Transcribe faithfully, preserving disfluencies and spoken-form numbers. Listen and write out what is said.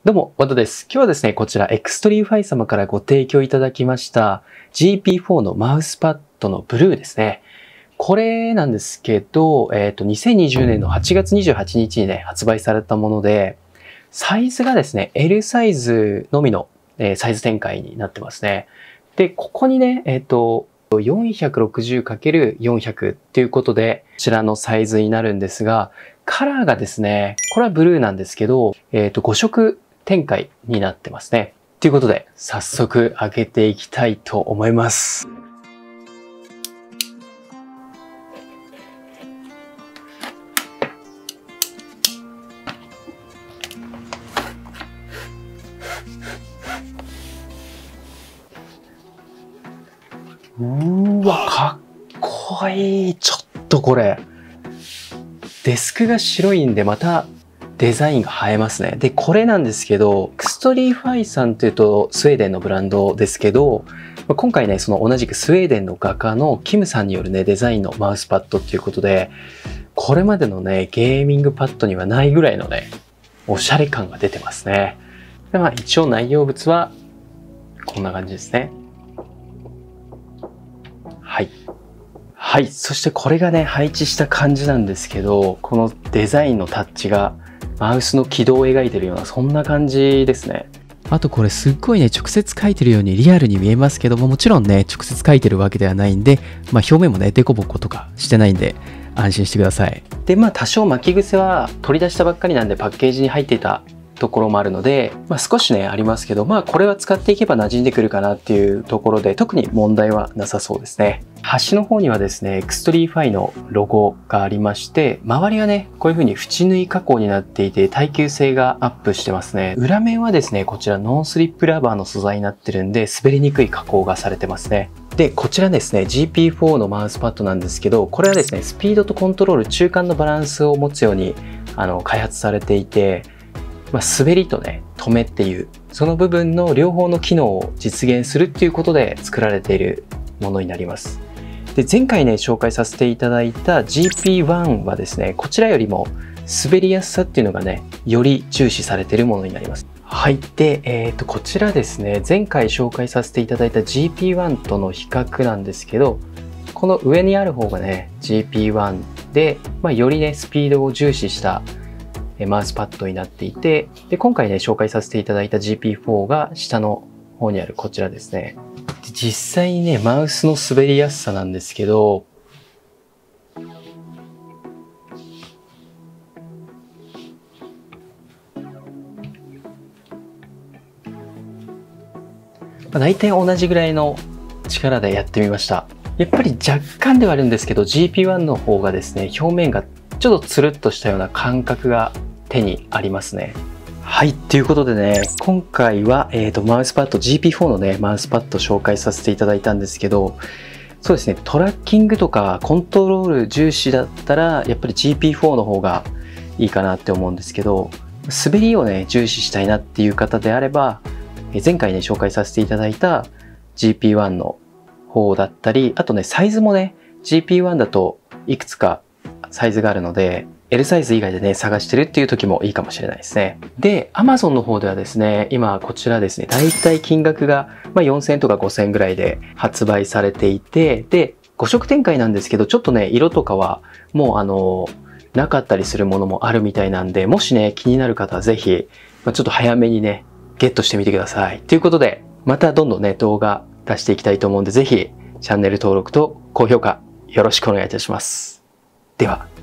どうも、ワトです。今日はですね、こちらエクストリーファイ様からご提供いただきました ジーピーフォー のマウスパッドのブルーですね。これなんですけど、えっと、にせんにじゅうねんのはちがつにじゅうはちにちにね、発売されたもので、サイズがですね、エル サイズのみの、えー、サイズ展開になってますね。で、ここにね、えっと、よんひゃくろくじゅうかけるよんひゃく っていうことで、こちらのサイズになるんですが、カラーがですね、これはブルーなんですけど、えっと、ごしょく展開になってますね。ということで、早速開けていきたいと思います。うーわ、かっこいい。ちょっとこれ。デスクが白いんでまたデザインが映えますね。で、これなんですけど、エクストリーファイさんというとスウェーデンのブランドですけど、今回ね、その同じくスウェーデンの画家のキムさんによるね、デザインのマウスパッドっていうことで、これまでのね、ゲーミングパッドにはないぐらいのね、おしゃれ感が出てますね。で、まあ一応内容物はこんな感じですね。はい。はい。そしてこれがね、配置した感じなんですけど、このデザインのタッチがマウスの軌道を描いてるような、そんな感じですね。あとこれすっごいね、直接描いてるようにリアルに見えますけども、もちろんね、直接描いてるわけではないんで、まあ表面もね、デコボコとかしてないんで、安心してください。で、まあ多少巻き癖は取り出したばっかりなんでパッケージに入っていたところもあるので、まあ少しね、ありますけど、まあこれは使っていけば馴染んでくるかなっていうところで、特に問題はなさそうですね。端の方にはですね、エクストリーファイのロゴがありまして、周りはね、こういう風に縁縫い加工になっていて、耐久性がアップしてますね。裏面はですね、こちらノンスリップラバーの素材になってるんで、滑りにくい加工がされてますね。で、こちらですね、ジーピーフォー のマウスパッドなんですけど、これはですね、スピードとコントロール中間のバランスを持つように、あの、開発されていて、まあ、滑りとね、止めっていう、その部分の両方の機能を実現するっていうことで作られているものになります。で、前回ね、紹介させていただいた ジーピーワン はですね、こちらよりも滑りやすさっていうのがね、より重視されているものになります。はい。で、えっと、こちらですね、前回紹介させていただいた ジーピーワン との比較なんですけど、この上にある方がね、ジーピーワン で、まあ、よりね、スピードを重視したマウスパッドになっていて、で、今回ね、紹介させていただいた ジーピーフォー が下の方にあるこちらですね。で、実際にね、マウスの滑りやすさなんですけど、まあ、大体同じぐらいの力でやってみました。やっぱり若干ではあるんですけど、ジーピーワン の方がですね、表面がちょっとつるっとしたような感覚が手にありますね。はい。ということでね、今回は、えっと、マウスパッド、ジーピーフォー のね、マウスパッド紹介させていただいたんですけど、そうですね、トラッキングとかコントロール重視だったら、やっぱり ジーピーフォー の方がいいかなって思うんですけど、滑りをね、重視したいなっていう方であれば、前回ね、紹介させていただいた ジーピーワン の方だったり、あとね、サイズもね、ジーピーワン だといくつかサイズがあるので、L サイズ以外でね、探してるっていう時もいいかもしれないですね。で、Amazon の方ではですね、今こちらですね、だいたい金額がまあよんせんえんとかごせんえんぐらいで発売されていて、で、ごしょく展開なんですけど、ちょっとね、色とかはもうあの、なかったりするものもあるみたいなんで、もしね、気になる方はぜひ、まあ、ちょっと早めにね、ゲットしてみてください。ということで、またどんどんね、動画出していきたいと思うんで、ぜひ、チャンネル登録と高評価よろしくお願いいたします。では。